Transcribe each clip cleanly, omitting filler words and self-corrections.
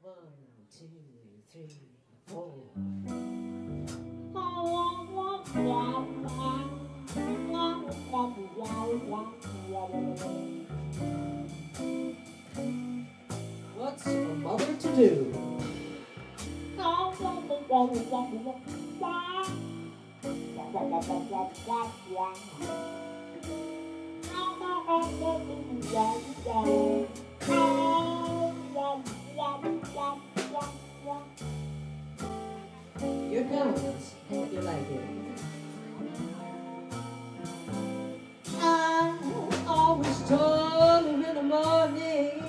What's a mother to do? Here comes. Hope you like it. I always told her in the morning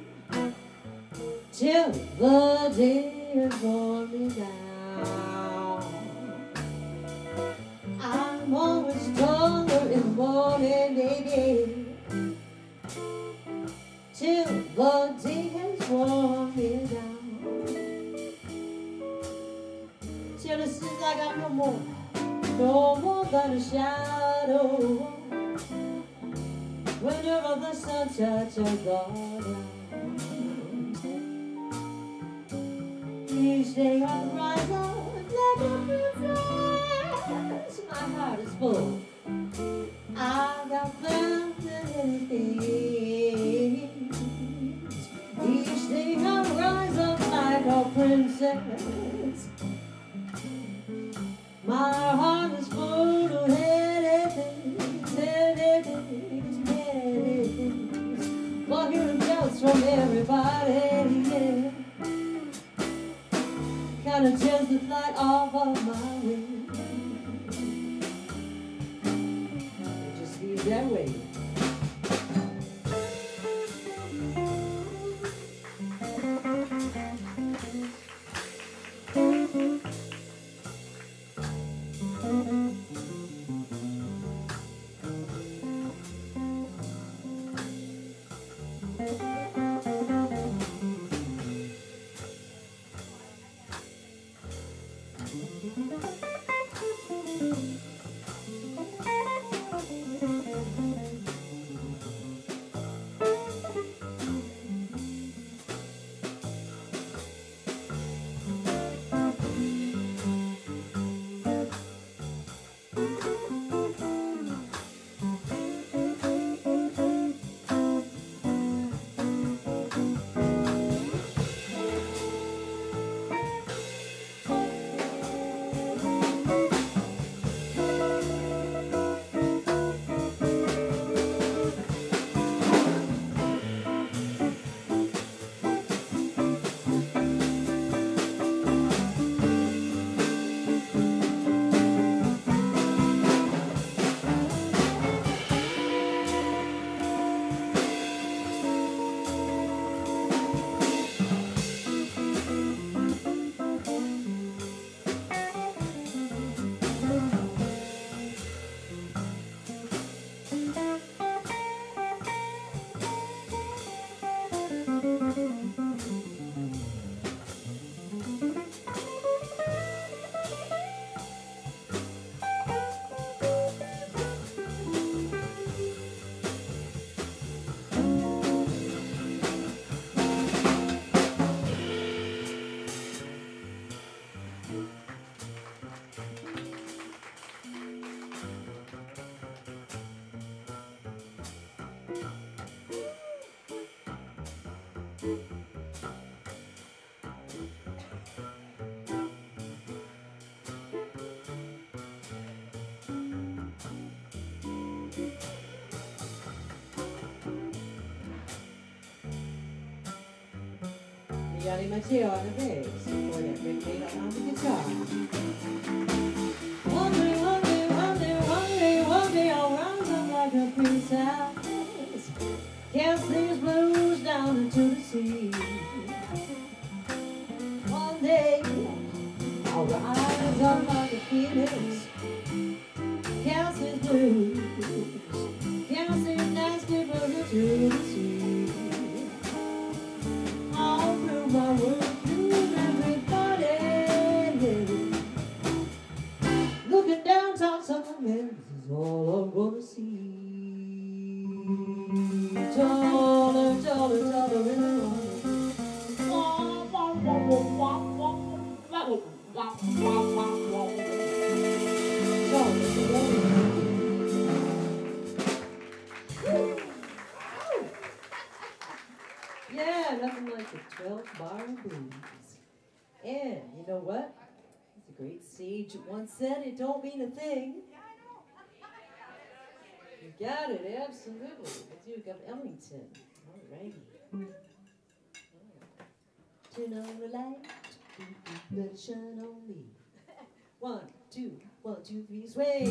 till the day is worn me down. I'm always told her in the morning, baby, till the day has worn me down. Till it seems like I'm no more than a shadow. Whenever the sun touches the ground, each day I rise up like a princess. My heart is full. I've got plans and many things. Each day I rise up like a princess. My heart is full of many things, many things, many things. But hearing bells from everybody, yeah, kinda tears the flight off of my wings. It just feels that way. Mateo on the bass, before that Rick Matle on the guitar. One day I'll rise up like a princess, cast these blues down into the sea. One day I'll rise up like a phoenix, cast these blues, cast these nasty blues into the sea. My work to everybody, looking down tops of the men, this is all I'm gonna see. Taller, taller, taller in the morning. Yeah, nothing like the 12-bar blues. And you know what? The great sage once said, it don't mean a thing. You got it, absolutely. Let's do Gov Ellington. Alrighty. Turn on the light, let it shine on me. 1, 2, 1, 2, 3, sway.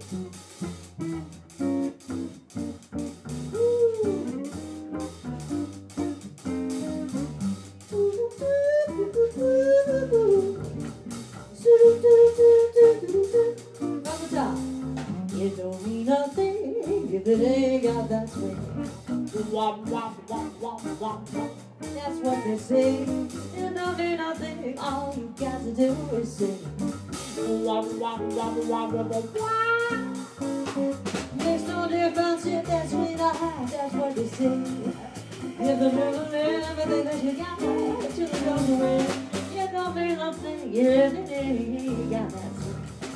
From the top, it don't mean nothing if it ain't got that swing. That's what they say. It don't mean nothing. All you got to do is sing. Makes no difference if that's sweet or high. That's what they say. If the rhythm is everything that you got, till it goes away. It don't mean nothing if it ain't got that swing.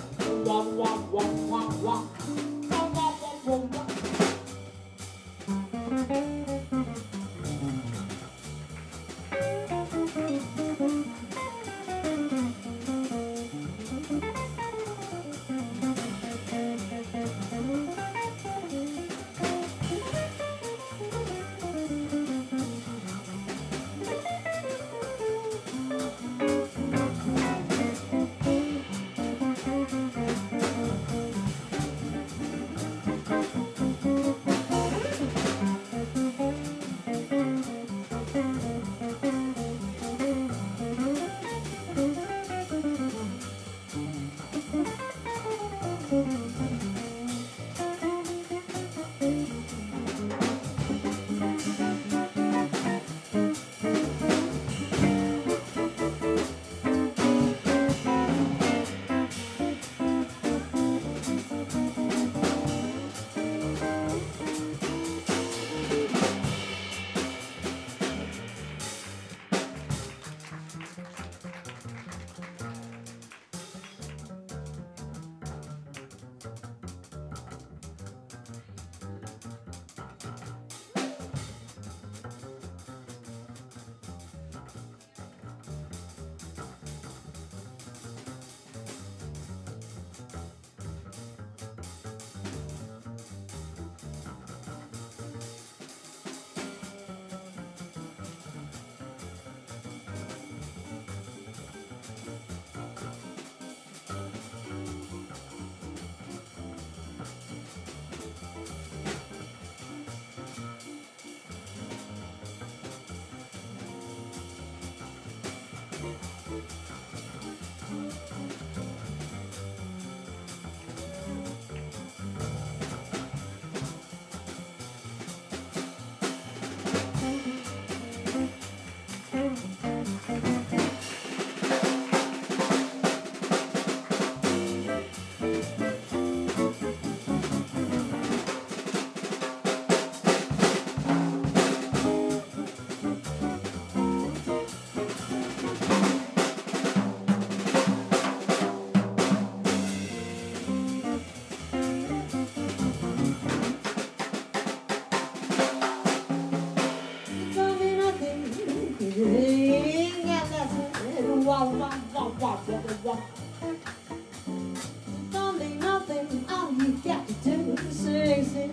Don't mean nothing, all you got to do is sing, sing.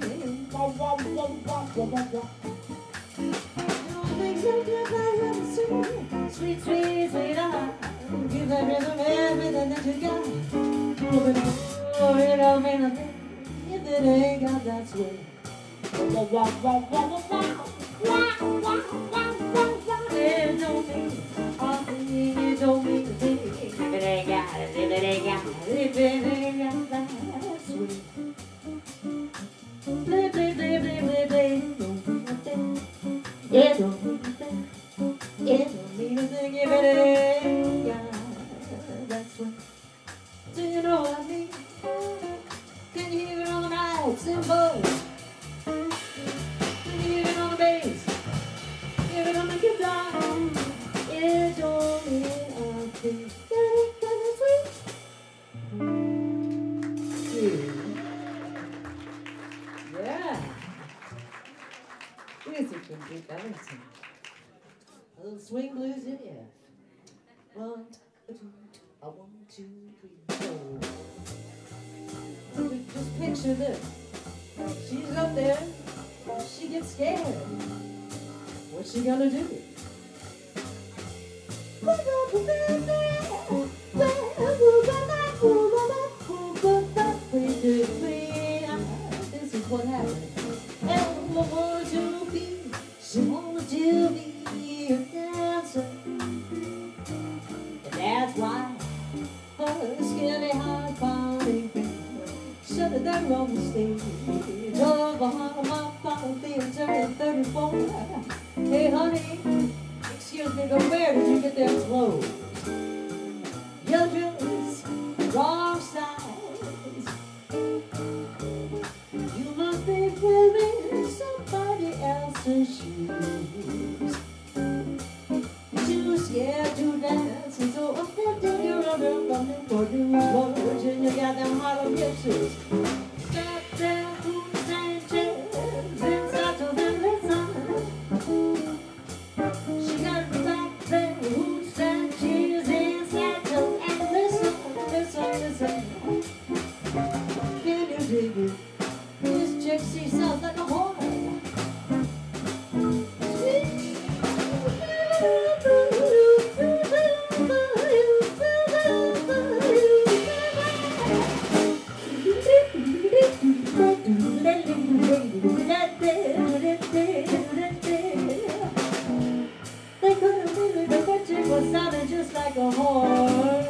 Things so good, sweet, sweet, sweet, sweetheart. Give that rhythm everything that you got. Oh, it don't mean nothing if it ain't got that swing. It don't mean nothing, it don't mean a thing if it ain't got it, if it ain't got it, if it ain't got that swing. Play, play, play, play, play, play. It don't mean a thing. It don't mean a thing if it ain't got that swing. Do you know what I mean? Can you hear it on the night cymbal? Can you hear it on the bass? Hear it on the guitar? It don't mean a thing. That is sweet. swing blues in F. 1, 2, 1, 2, 3, 4. Just picture this. She's up there. She gets scared. What's she gonna do? This is what happened. Everyone wants to be, she wants to be a dancer. And that's why her skinny hard body shut her there on the stage of a Harlem Theater in 34. Hey honey, excuse me, but where did you get them clothes? Your dress, wrong size. You must be wearing somebody else's shoes. Too scared to dance, and so offended you're running for new words, and you got them Harlem gypsies. Stop there, who's and chairs, inside to them listen. She got me back there, who's and cheers, inside to and listen. Can you dig it? This gypsy sounds like a horn. They couldn't believe it, but it was sounding just like a horn.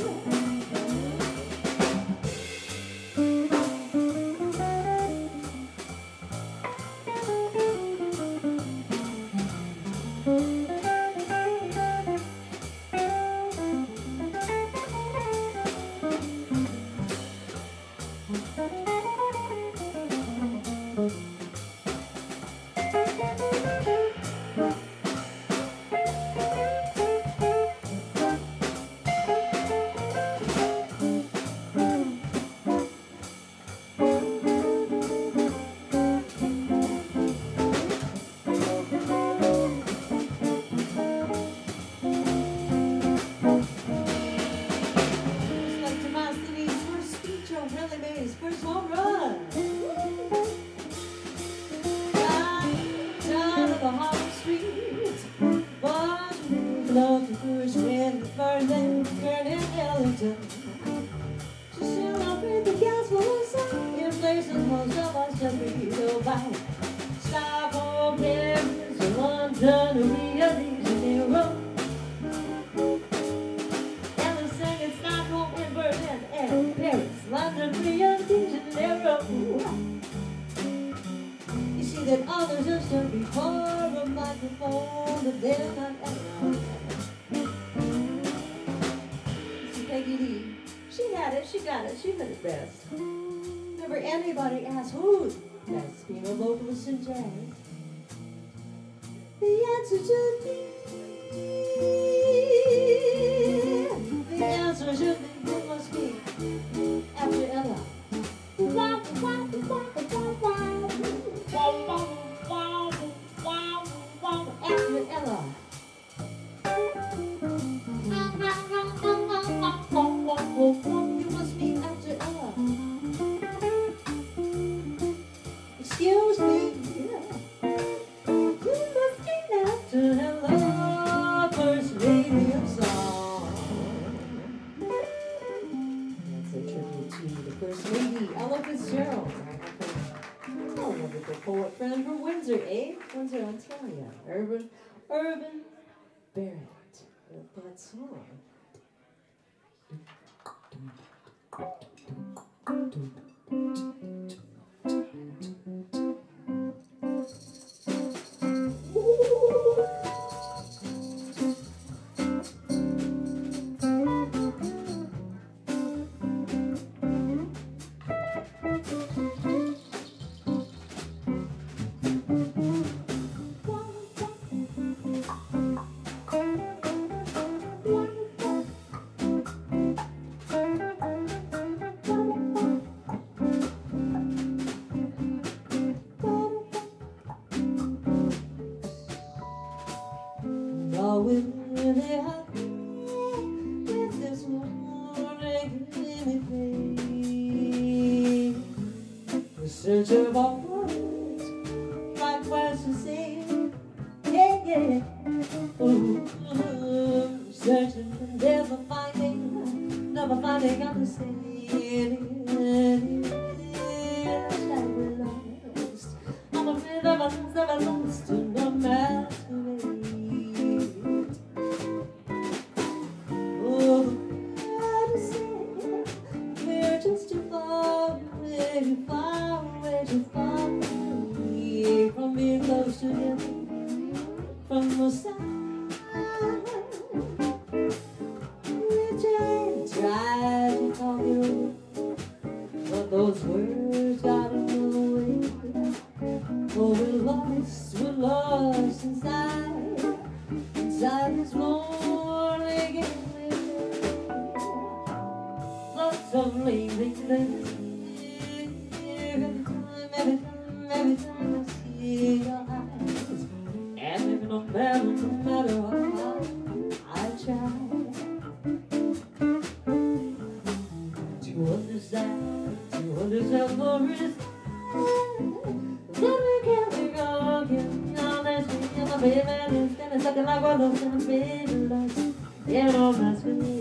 Anybody asks who's best female vocalist in jazz? The answer should be. The answer should be. It must be after Ella. After Ella. You must be after Ella. Excuse me, you must be after Ella, first lady of song. That's a tribute to the first lady, Ella Fitzgerald. A wonderful poet friend from Windsor, Windsor, Ontario. Urban Barrett wrote that song. Are we really happy with this morning in me? We're searching for words, right words to say. Yeah, yeah. Ooh, searching and never finding understanding. Like we're lost. I'm afraid of us never lost to no masquerade. Oh, what to say? We're just too far away, too far away, too far away from being close together. From the side, we tried to call you, but those words got in the way. Oh, we're lost inside this lonely game. Lots of lazy things. Every time I see your eyes. And no matter how I try to understand the reason that we can't be gone again. Now let's be in my baby, standing stuck like we're lost in a baby lost. Yeah, no, that's with me.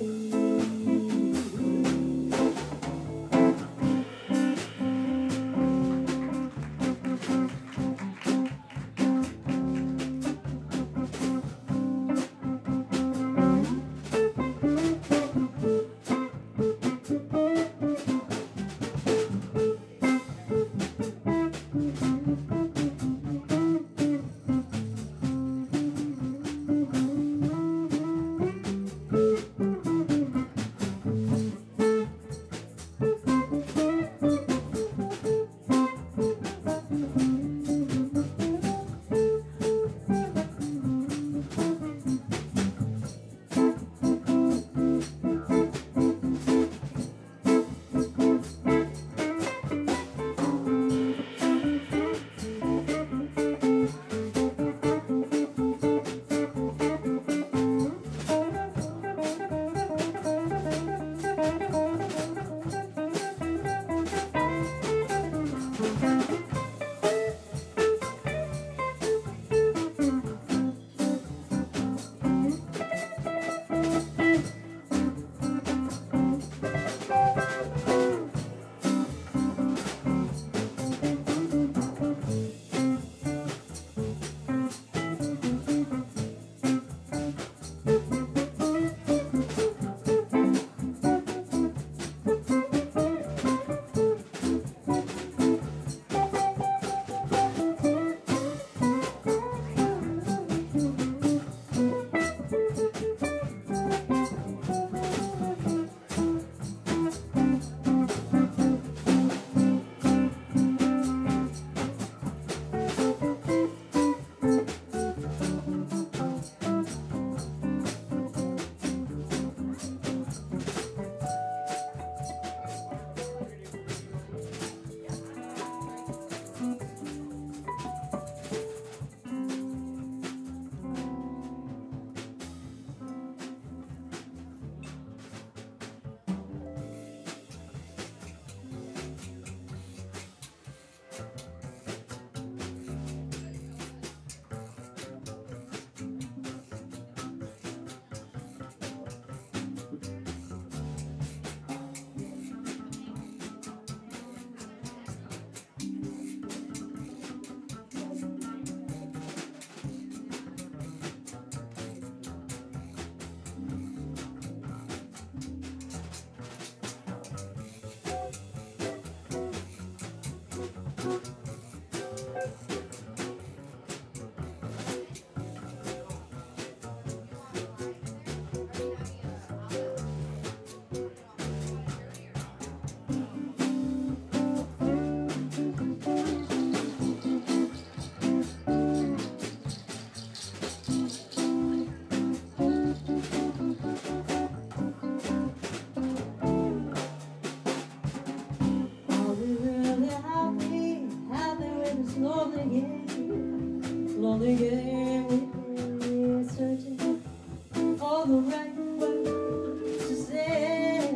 the right words to say.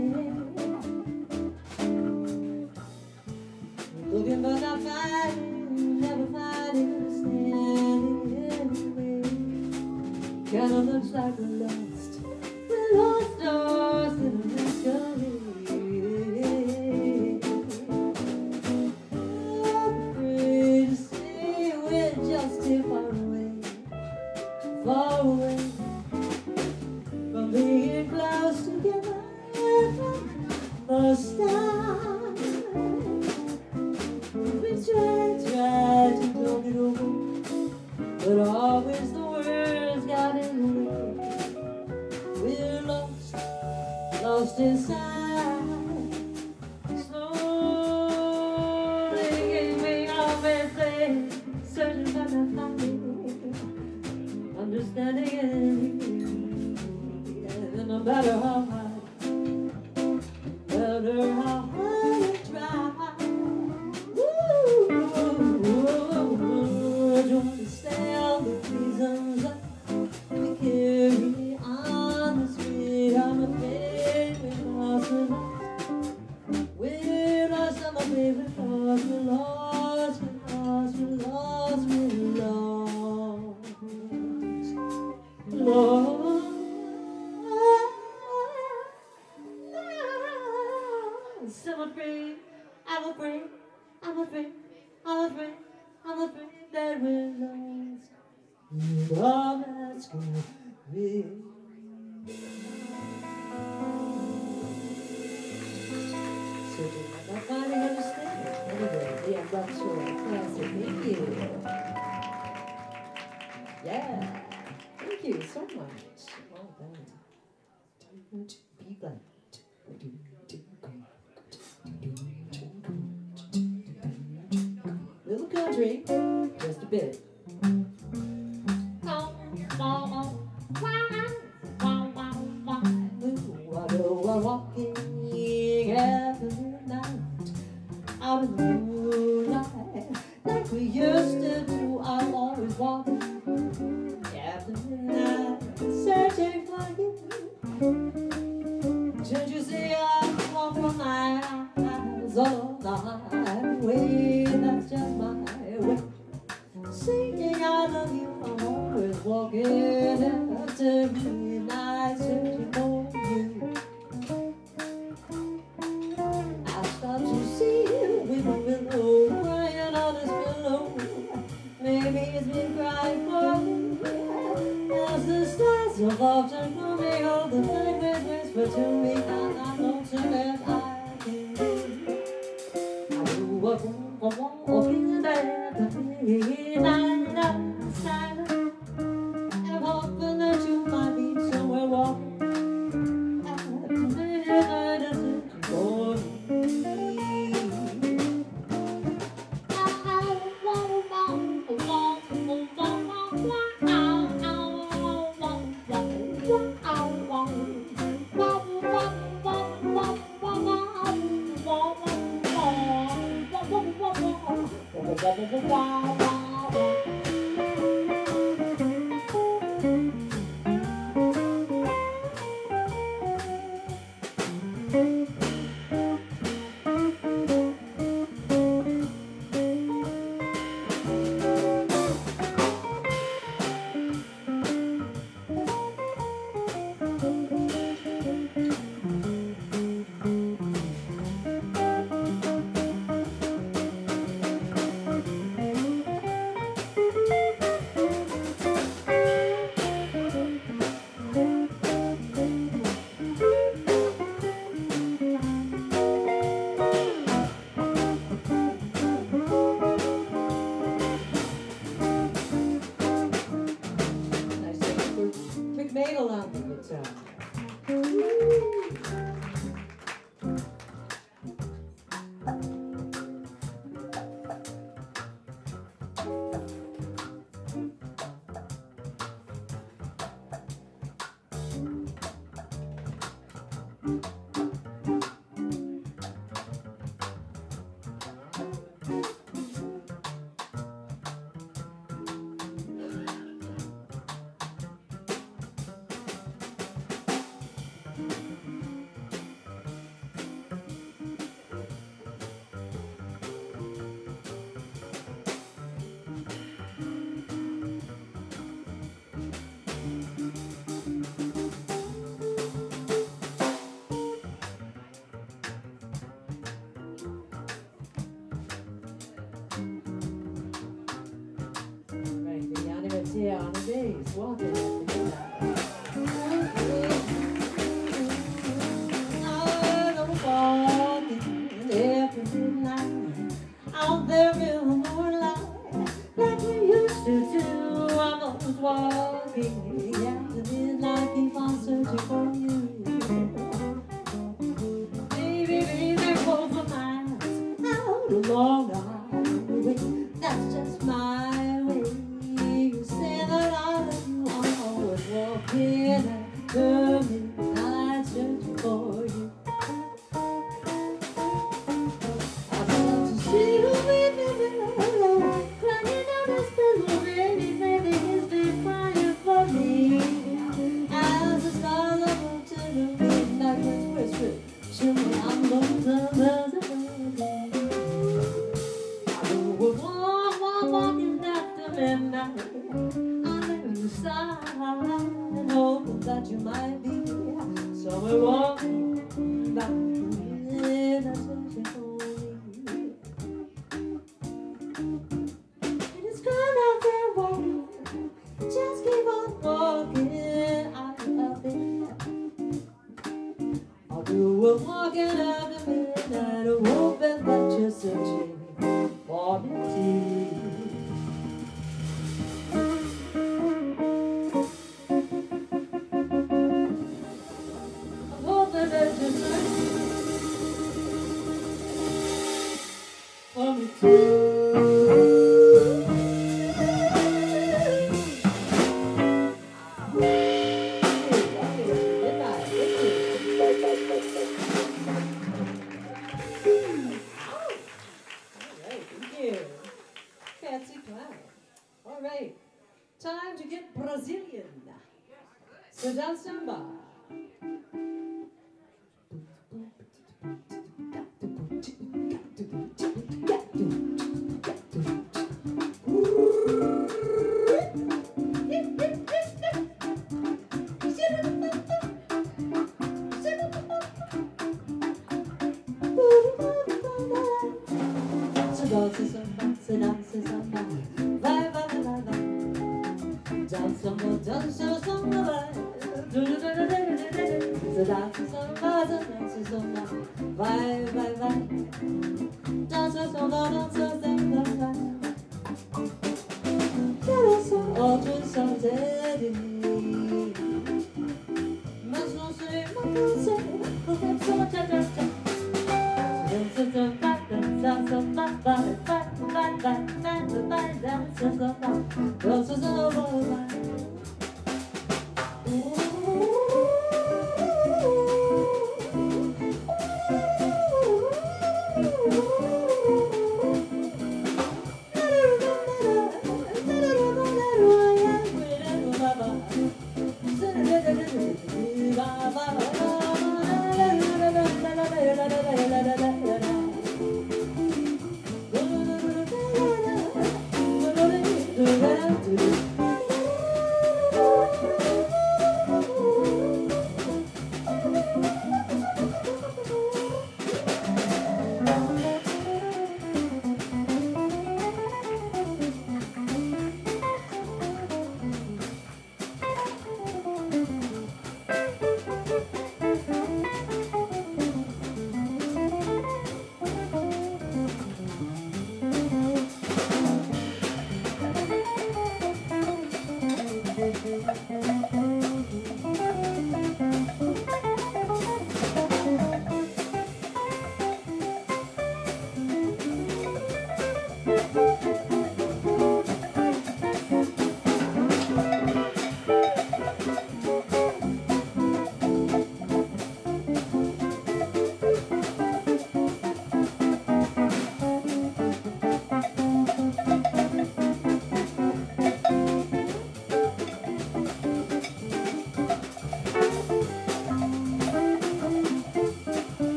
Looking but not finding, never finding, standing anyway. Kind of looks like a lost stars in a mystery. Afraid to say we're just too far away from being close together. Most times we try to talk it over, but always the words got in the way. We're lost inside, slowly giving up and playing, searching for the finding, understanding and no matter how hard, no matter how hard you try, to understand the reasons that we carry on this way. I'm afraid we lost, we're lost, I'm afraid we lost, we're lost, we're lost, we're lost, we're lost, lost. I'm afraid, I'm afraid, I'm afraid, I'm afraid, I'm afraid that we're lost. All that's gonna be. Searching, I'm not finding understanding. Anyway, the Industrial Classic. Thank you. Yeah. Thank you so much. Well done. Don't be blind. Little country, just a bit. We're walking after night, out in the moonlight, like we used to do. I'm always walking after midnight, searching for you. Can't you see I walk for miles all the highway? That's just my way. Singing I love you, I'm always walking after midnight, searching for you. I start to see you with a willow, crying on this pillow. Maybe it's been crying for me. As the stars of often coming, all the nightmares whisper to me, and I know so that I can. I do walking back the midnight outside, and I'm hoping that you might be somewhere walking after midnight for me. Rick Matle on the guitar. Mateo on the bass, walking at the guitar. Walking every night out there in the moonlight, like we used to do. I'm always walking after midnight, keep on searching for you. Baby, baby, for miles out along the highway. That's just my way. You say that I love you, I'm always walking after midnight, searching for you. That you might be somewhere walking down the lane, searching for me. It is gone out there walking, just keep on walking out of there. I'll do a walking out of midnight, hoping that you're searching for me. Time to get Brazilian. So dance samba.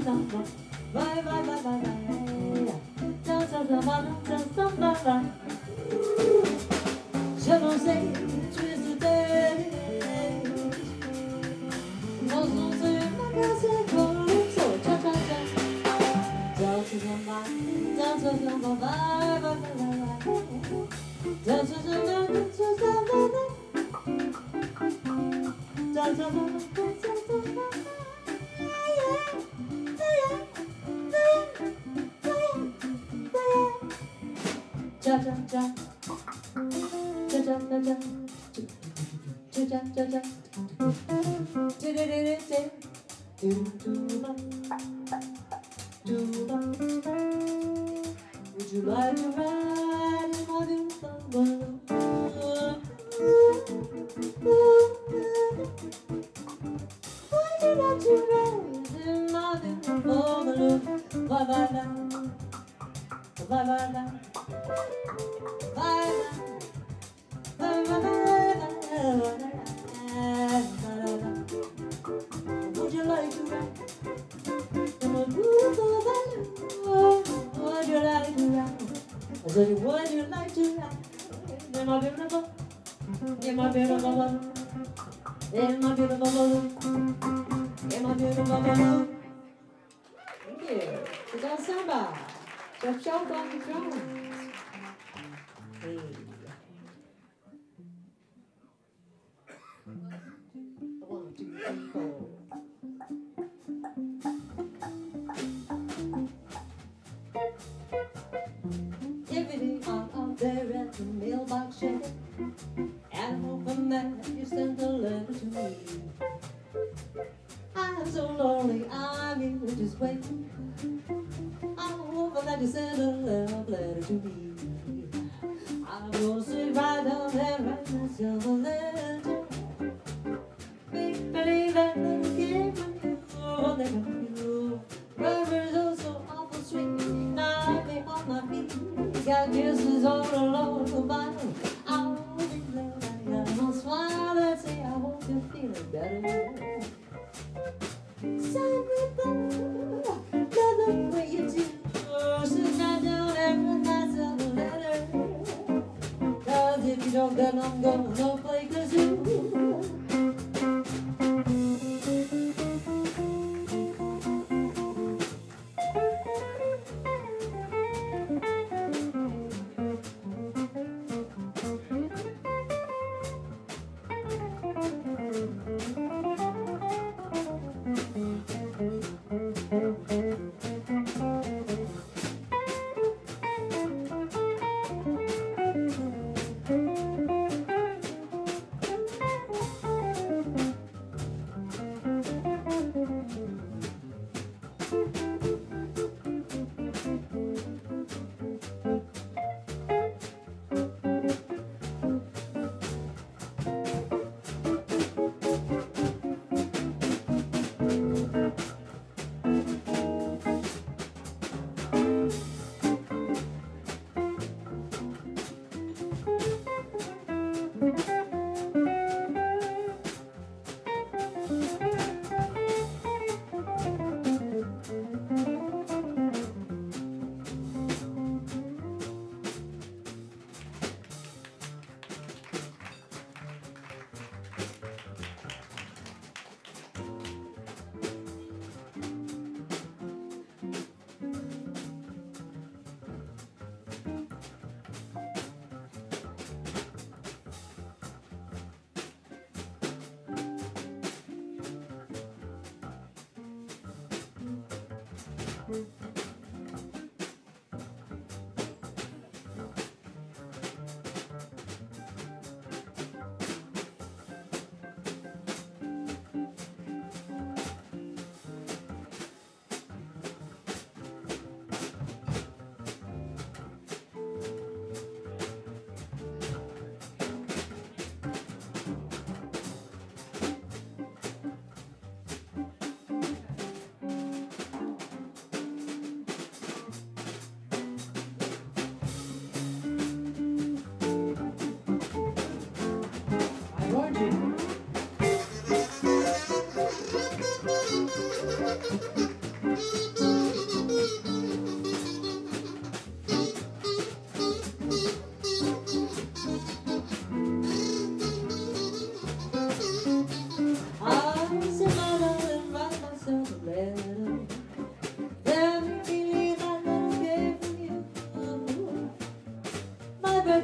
Would you like to ride in my new bungalow? Would you like to ride in my new bungalow? Bye bye now, bye bye now, bye bye, bye bye. Would you like to ride in my new bungalow? Would you like to ride? I said, would you like to ride in my beautiful, in my beautiful world, in my beautiful world, in my beautiful world? Thank you. We got samba. Shoup on the drums. Hey. One, two, three, four. Every day I'm out there at the mailbox shed, and I'm hoping that you send a letter to me. I'm so lonely, I'm here just waiting. I'm hoping that you send a love letter to me. I'm gonna sit right down there and write myself a letter. Believe that little kid from you, oh, they come you. Rivers are so awful sweet, now I me on my feet. Got kisses all along the bottom. I'll be glad I got no smile that say I hope you're feeling better. Sign me love the way you do. Sit right down and write myself a letter. 'Cause if you don't, then I'm gonna no play kazoo.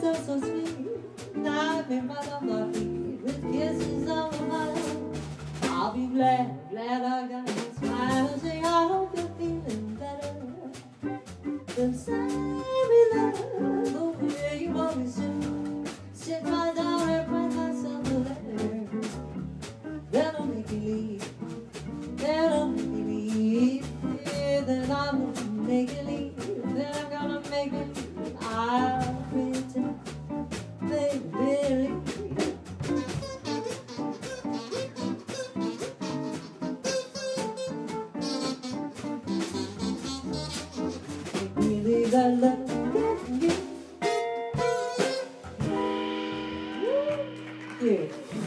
it's all so sweet. Now I've been right on my feet with kisses on my mouth. I'll be glad I got a smile and say I hope you're feeling better. Then send me love the way you always do. Sit right down and write myself a letter. Then I'll make you leave. Then I'll make you leave. Yeah, then I'm gonna make you leave. Then I'm gonna make you leave. I'll pretend, baby. Really got love in you. Yeah.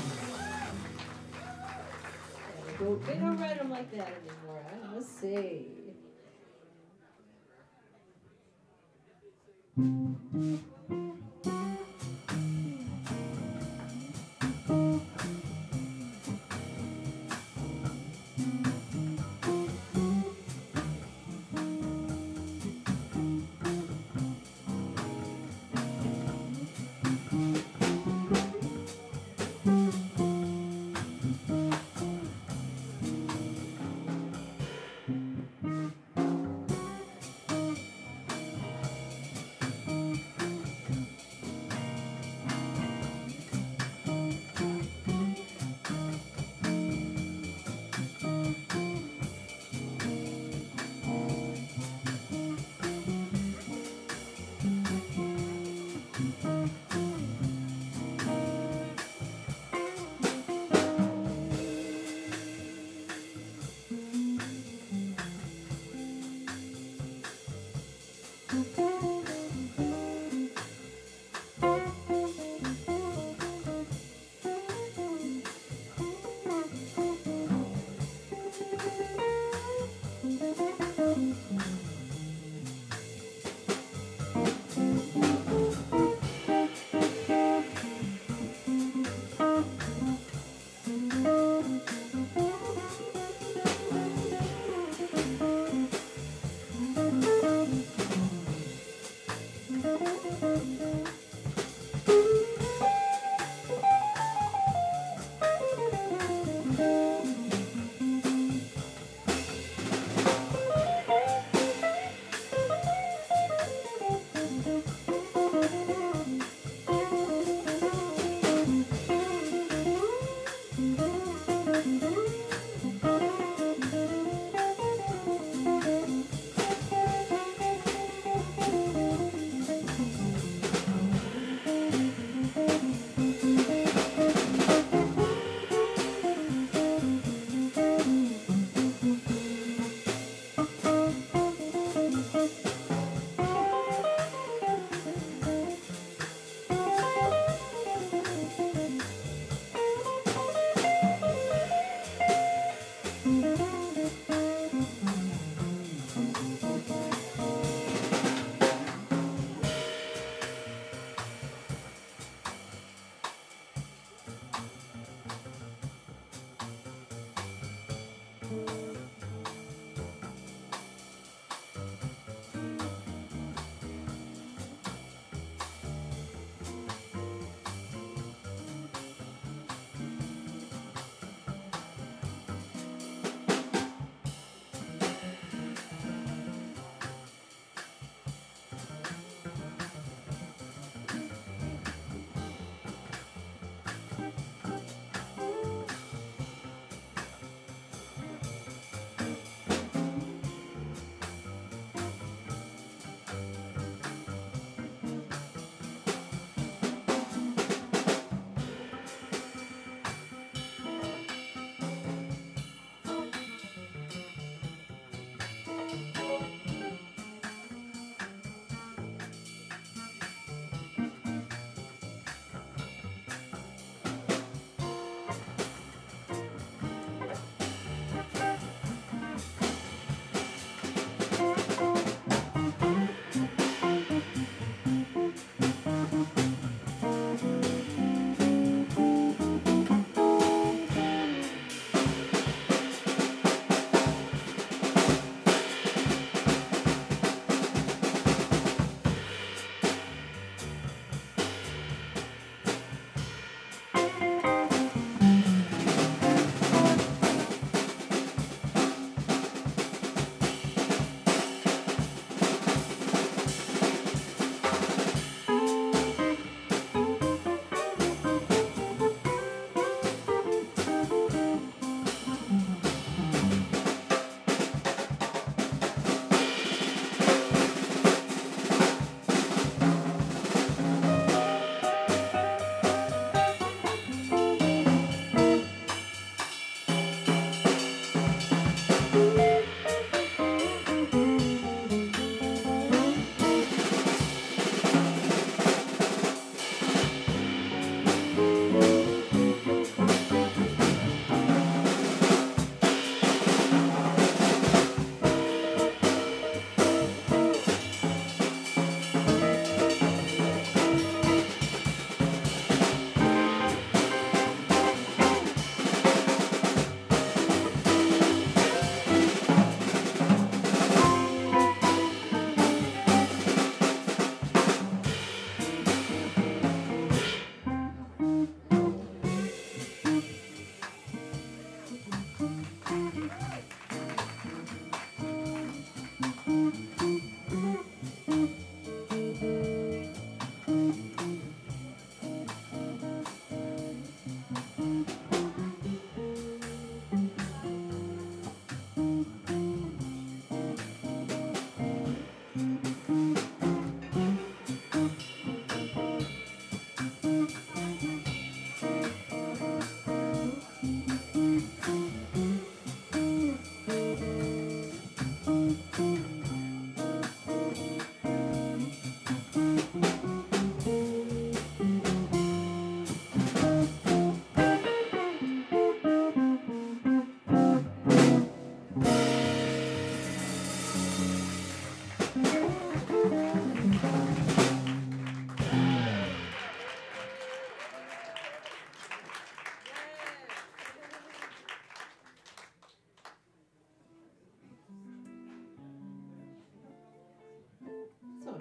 They don't write them like that anymore. Let's see.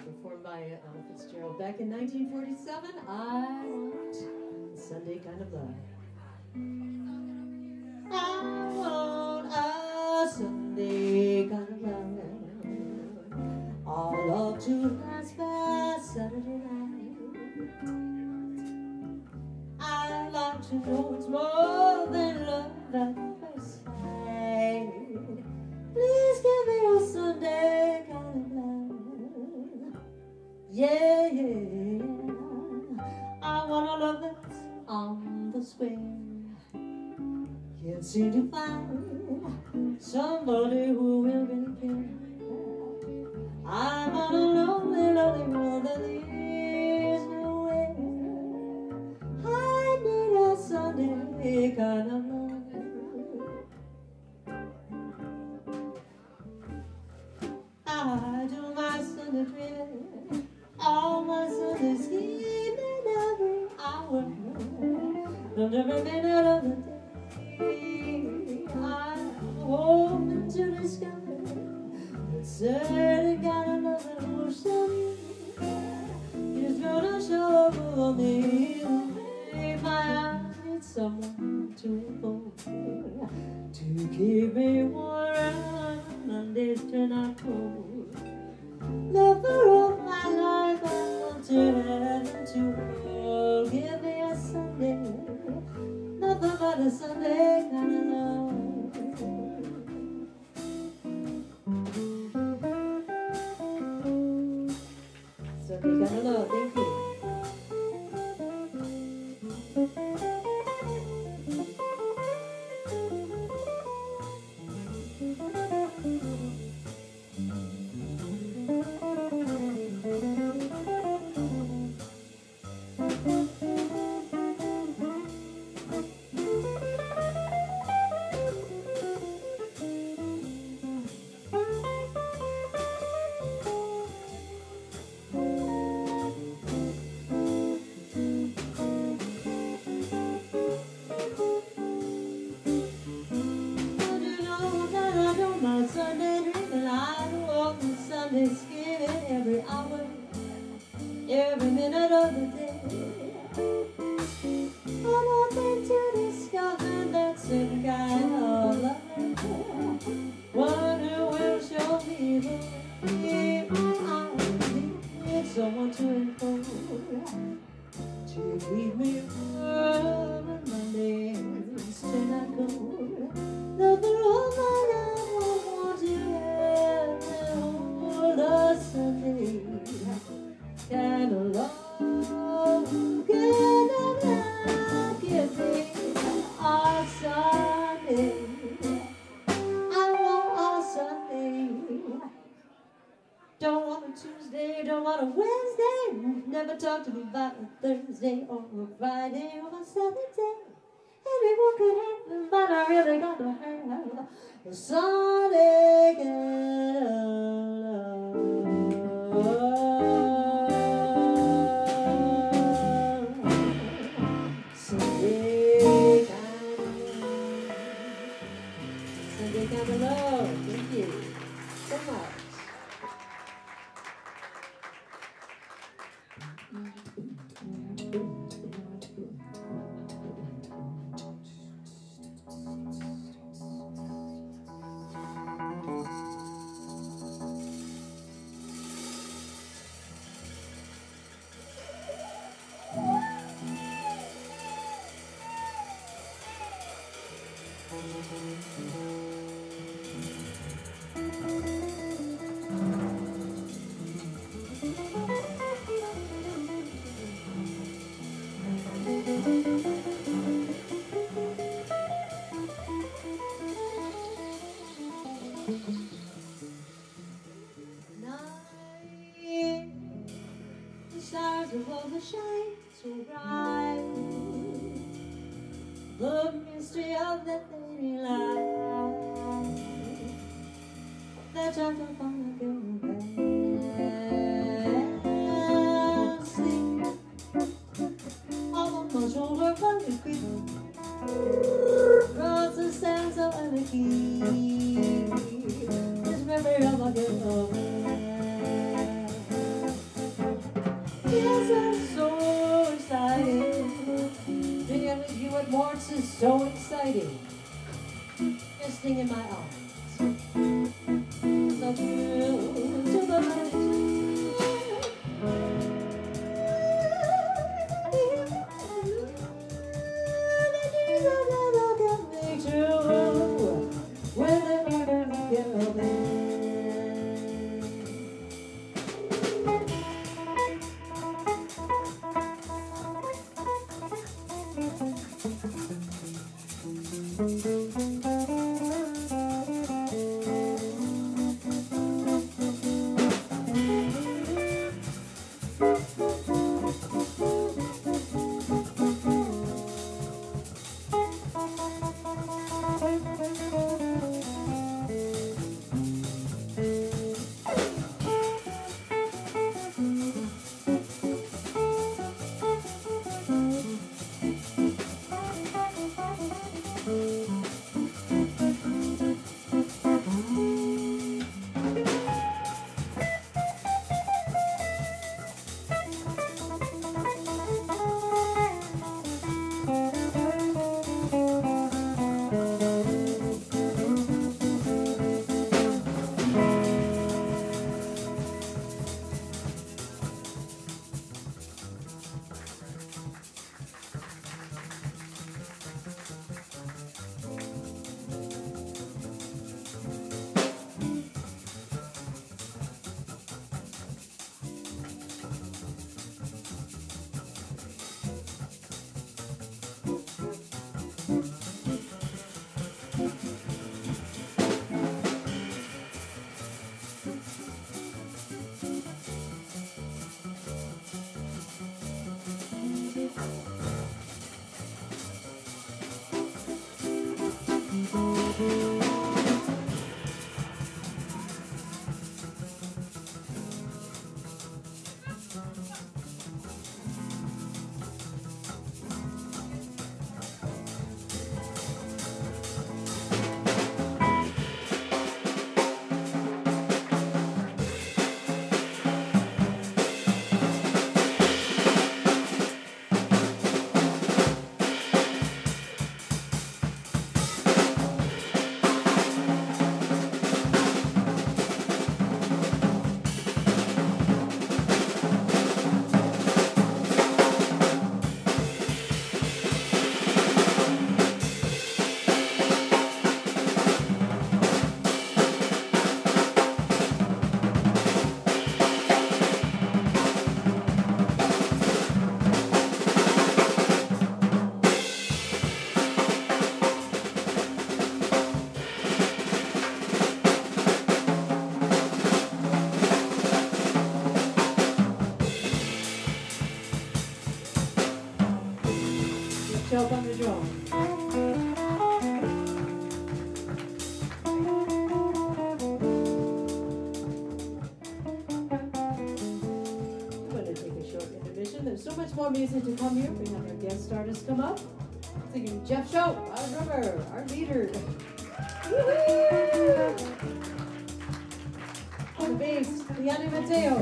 performed by Ella Fitzgerald back in 1947. I want Sunday kind of love. I want a Sunday kind of love. All up to last past Saturday night. I like to know it's more than love at first sight. Please give me a Sunday kind of love. Yeah, yeah, yeah. I want a love that's on the square. Can't seem to find somebody who will really care. I'm on a lonely, lonely road that leads nowhere. I need a Sunday kind of love. I do my Sunday prayer, all my Sunday scheming every hour, and every minute of the day. I'm hoping to discover that certain kind of love that ocean is gonna show up for me. The way my eyes need someone to hold, to keep me warm. Mondays turn out cold. Lover of my life, I want to heaven to hold. Give me a Sunday, nothing but a Sunday kind of love. Sunday kind of love, thank you. Every minute of the day, I'm hoping to discover that certain kind of love, one who will show me the way. I need someone to inform, to keep me warm when my days turn out cold. Nothing wrong, my love won't want to have hold a Sunday. Kind of love, kind of love, give me a Sunday. I want a Sunday. Don't want a Tuesday, don't want a Wednesday. Never talk to me about a Thursday or a Friday or a Saturday. Anyone could happen, but I really got to have a Sunday kind of love. Hello, thank you so much. This is so exciting. Nesting in my arms. So to the magic. Shoup on the drum. I'm going to take a short intermission. There's so much more music to come here. We have our guest artists come up. Singing Jeff Shoup, our drummer, our leader. On the bass, Liany Mateo.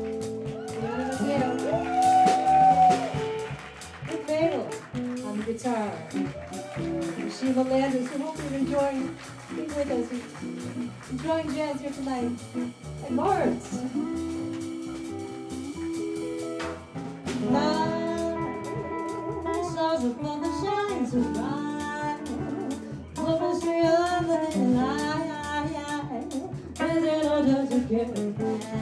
Rick Matle on the guitar. Sheila Landis, who hope you're enjoying being with us, enjoying jazz here tonight. And Lawrence. Stars above the shine so bright. Chemistry of the night. Is it all just a given?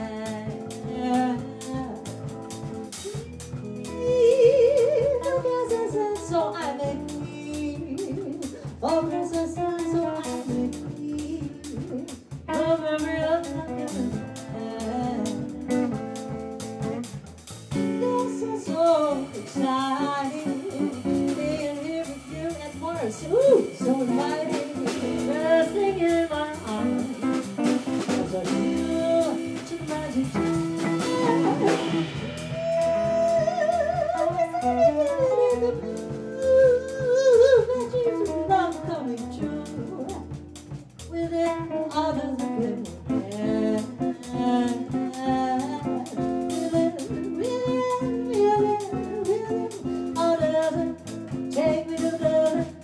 So I make me. Oh, princess, so I make me. Oh, memory of the given. This is so exciting. Being here with you and Morris. Ooh, so inviting. Resting in my arms. As I feel to the magic. Love coming true. With it, all does it take me to the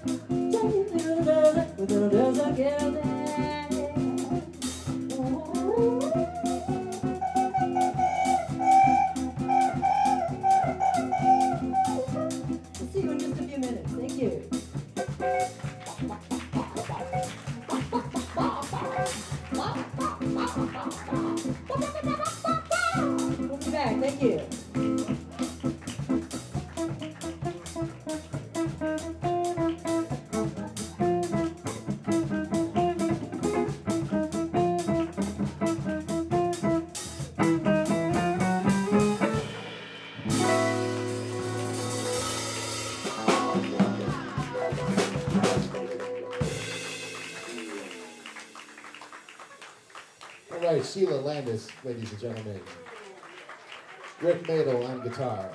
All right, Sheila Landis, ladies and gentlemen. Rick Matle on guitar.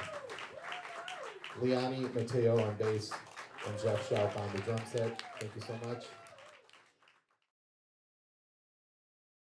Liany, Mateo on bass, and Jeff Shoup on the drum set. Thank you so much.